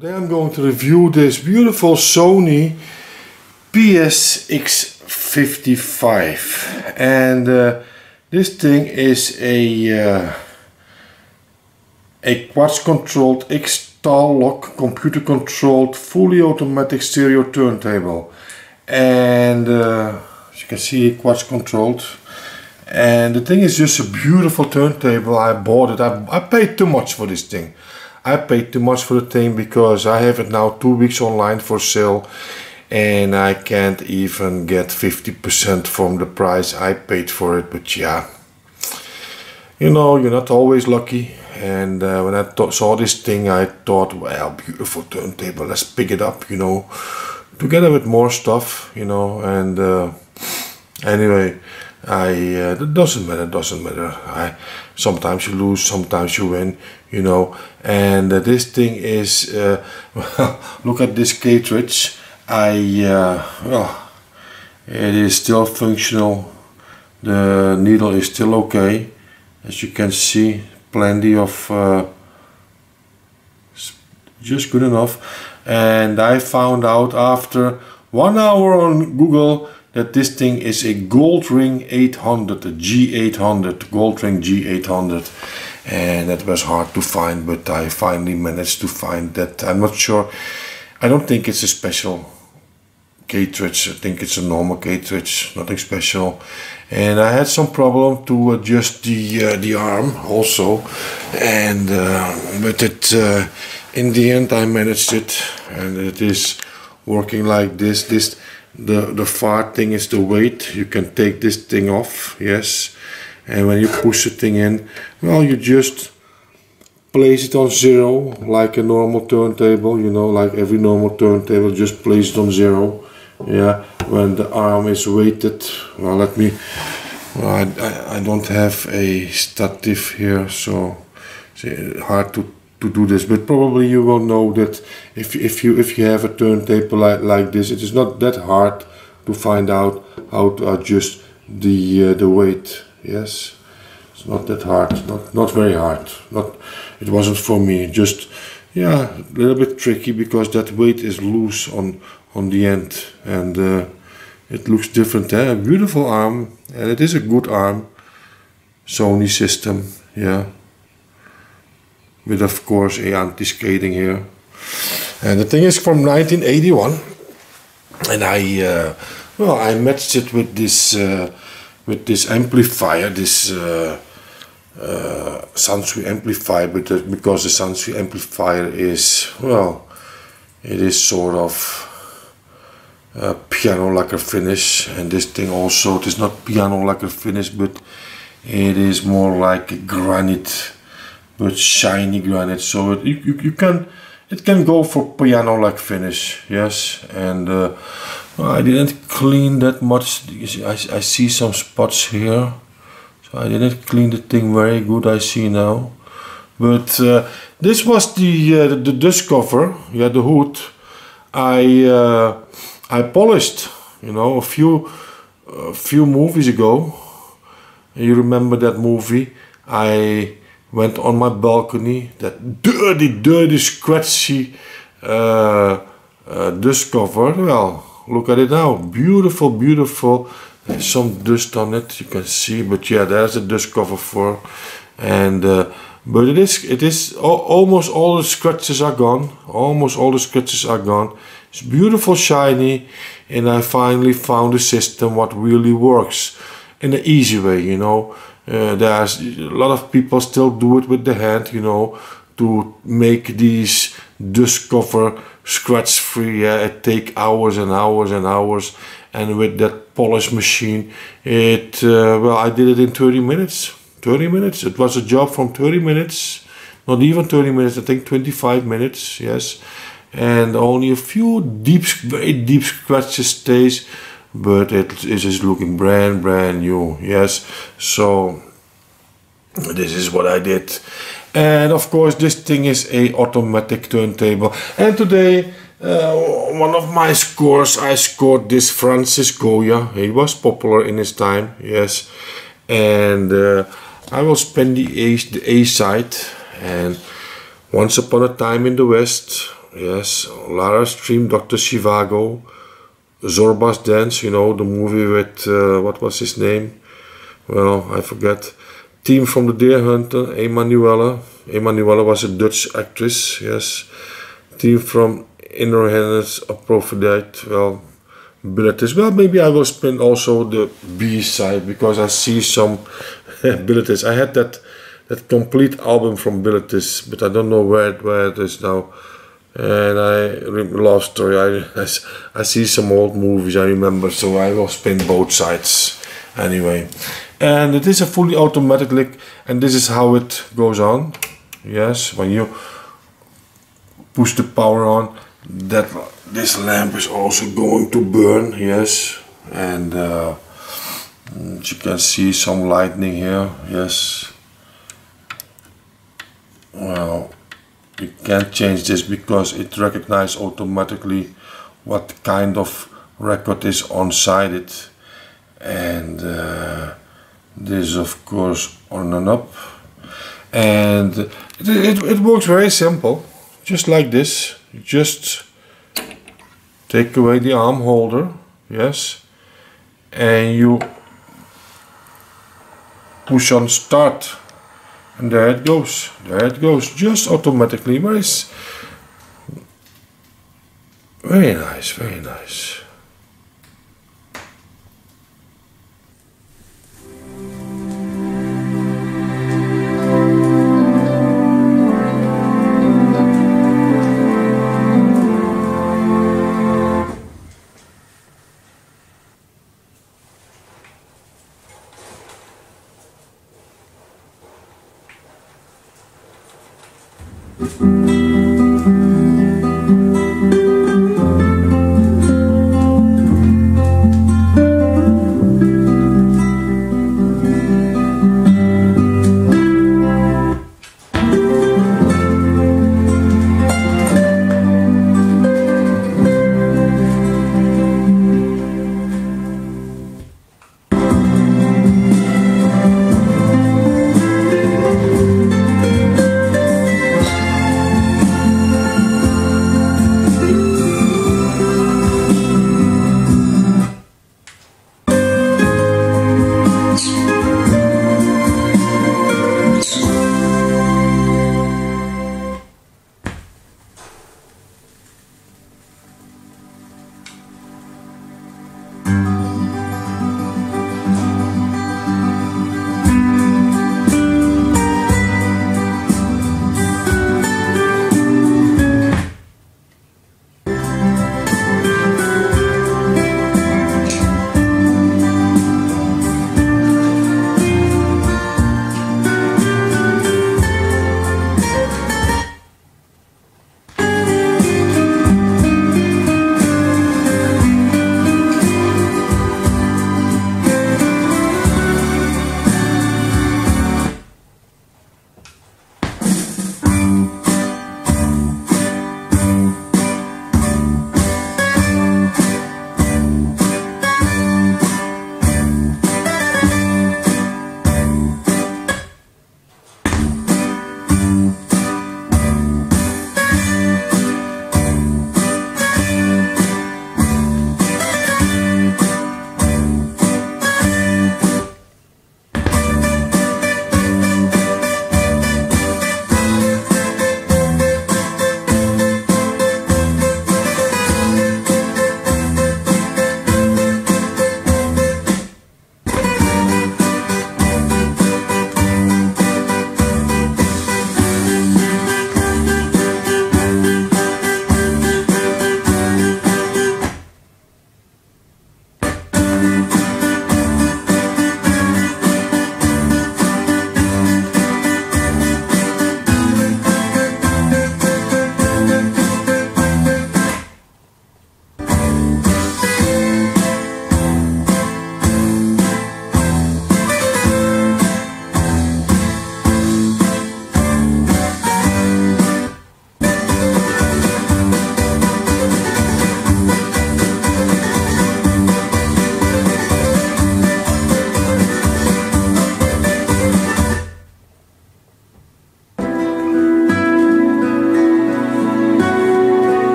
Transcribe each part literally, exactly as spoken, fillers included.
Today I'm going to review this beautiful Sony P S X fifty-five, and uh, this thing is a uh, a quartz controlled X-Tal-Lock computer controlled fully automatic stereo turntable, and uh, as you can see, quartz controlled. And the thing is just a beautiful turntable. I bought it. I, I paid too much for this thing. I paid too much for the thing because I have it now two weeks online for sale, and I can't even get fifty percent from the price I paid for it. But yeah, you know, you're not always lucky. And uh, when I th saw this thing, I thought, well, beautiful turntable, let's pick it up, you know, together with more stuff, you know. And uh, anyway, I uh, it doesn't matter, doesn't matter. I sometimes you lose, sometimes you win, you know. And uh, this thing is uh, look at this cartridge. I uh, well, it is still functional. The needle is still okay, as you can see. Plenty of uh, just good enough. And I found out after one hour on Google that this thing is a Goldring eight hundred, a G eight hundred, Goldring G eight hundred, and that was hard to find, but I finally managed to find that. I'm not sure, I don't think it's a special cartridge, I think it's a normal cartridge, nothing special. And I had some problem to adjust the uh, the arm also, and uh, but it uh, in the end I managed it, and it is working like this. This the the far thing is the weight. You can take this thing off, yes, and when you push the thing in, well, you just place it on zero like a normal turntable, you know, like every normal turntable. Just place it on zero. Yeah, when the arm is weighted. Well, let me. Well, I, I, I don't have a stative here, so it's hard to to do this. But probably you will know that if if you if you have a turntable like like this, it is not that hard to find out how to adjust the uh, the weight. Yes, it's not that hard. Not not very hard. Not. It wasn't for me. Just yeah, a little bit tricky because that weight is loose on. on the end, and uh, it looks different, eh? A beautiful arm, and it is a good arm, Sony system, yeah, with of course a anti-skating here. And the thing is from nineteen eighty-one, and I uh, well I matched it with this uh, with this amplifier, this uh, uh, Sansui amplifier, but uh, because the Sansui amplifier is, well, it is sort of Uh, piano lacquer finish, and this thing also, it is not piano lacquer finish, but it is more like granite, but shiny granite. So it, you, you can it can go for piano like finish, yes. And uh, well, I didn't clean that much. I, I see some spots here, so I didn't clean the thing very good, I see now. But uh, this was the, uh, the the dust cover, yeah, the hood. I uh, I polished, you know, a few a few movies ago. You remember that movie? I went on my balcony, that dirty, dirty, scratchy uh, uh, dust cover. Well, look at it now, beautiful, beautiful. There's some dust on it, you can see, but yeah, there's a dust cover for, and uh, but it is, it is almost all the scratches are gone. Almost all the scratches are gone. It's beautiful, shiny, and I finally found a system what really works in an easy way, you know. Uh, there's a lot of people still do it with the hand, you know, to make these dust cover scratch free. Yeah, it take hours and hours and hours, and with that polish machine, it uh, well, I did it in thirty minutes. thirty minutes. It was a job from thirty minutes, not even thirty minutes. I think twenty-five minutes. Yes. And only a few deep, very deep scratches stays, but it is looking brand, brand new. Yes, so this is what I did, and of course this thing is a automatic turntable. And today, uh, one of my scores, I scored this Francis Goya. He was popular in his time. Yes, and uh, I will spend the A, the A side. And once upon a time in the West, yes, Lara Stream, Doctor Zhivago, Zorba's Dance, you know, the movie with, uh, what was his name? Well, I forget. Team from the Deer Hunter, Emanuela. Emanuela was a Dutch actress, yes. Team from Inner Hands, Aphrodite, well, Billetes. Well, maybe I will spin also the B side because I see some Billetes. I had that that complete album from Billetes, but I don't know where it, where it is now. And I love story. I, I I see some old movies I remember, so I will spin both sides anyway. And it is a fully automatic lick, and this is how it goes on. Yes, when you push the power on, that this lamp is also going to burn. Yes, and uh, you can see some lightning here. Yes. Well, you can't change this because it recognizes automatically what kind of record is inside it, and uh, this of course on and up, and it, it, it works very simple, just like this. You just take away the arm holder, yes, and you push on start. And there it goes, there it goes, just automatically. Very, very nice, very nice.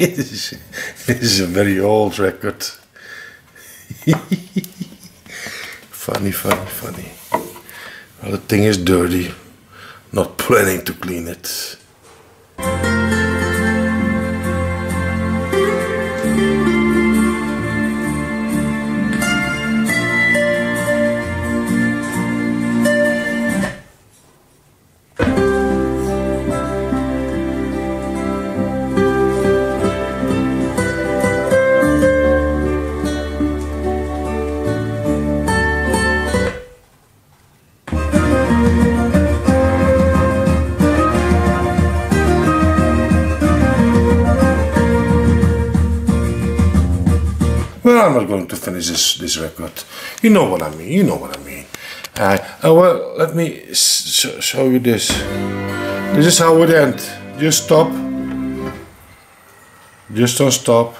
this is this is a very old record. Funny, funny, funny. Well, the thing is dirty. Not planning to clean it. Well, I'm not going to finish this, this record. You know what I mean, you know what I mean. Uh, uh, well, let me sh show you this. This is how it ends. Just stop. Just on stop.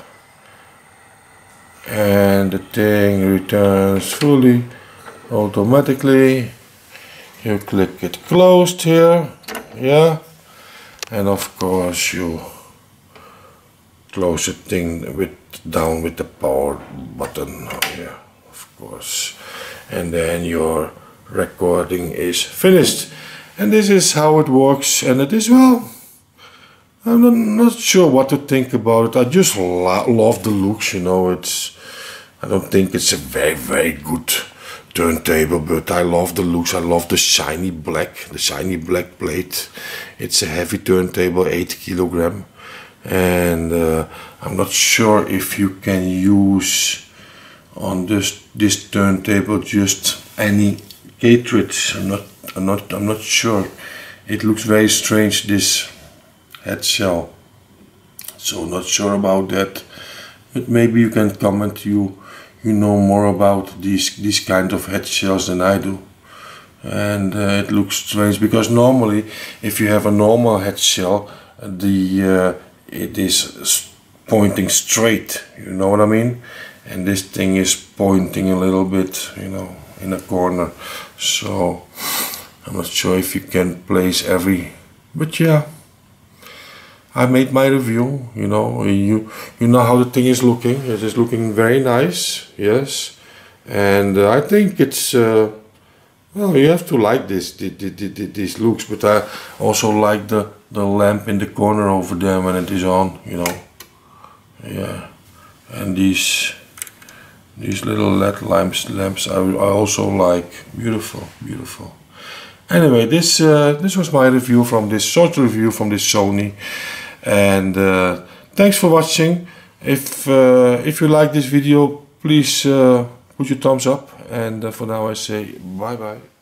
And the thing returns fully, automatically. You click it closed here. Yeah. And of course you close the thing with down with the power button here, of course, and then your recording is finished. And this is how it works, and it is, well, I'm not, not sure what to think about it. I just lo love the looks, you know. It's, I don't think it's a very very good turntable, but I love the looks. I love the shiny black, the shiny black plate. It's a heavy turntable, eight kilogram. And uh, I'm not sure if you can use on this this turntable just any cartridge. I'm not I'm not I'm not sure. It looks very strange, this head shell. So not sure about that. But maybe you can comment. You you know more about these these kind of head shells than I do. And uh, it looks strange because normally if you have a normal head shell, the uh, it is pointing straight, you know what I mean? And this thing is pointing a little bit, you know, in a corner. So I'm not sure if you can place every, but yeah, I made my review. You know, you you know how the thing is looking. It is looking very nice, yes, and uh, I think it's uh, well, you have to like this, the, the, the, these looks, but I also like the, the lamp in the corner over there when it is on, you know. Yeah, and these these little L E D lamps, lamps I, I also like. Beautiful, beautiful. Anyway, this uh, this was my review from this short review from this Sony, and uh, thanks for watching. If uh, if you like this video, please uh, put your thumbs up, and uh, for now I say bye bye.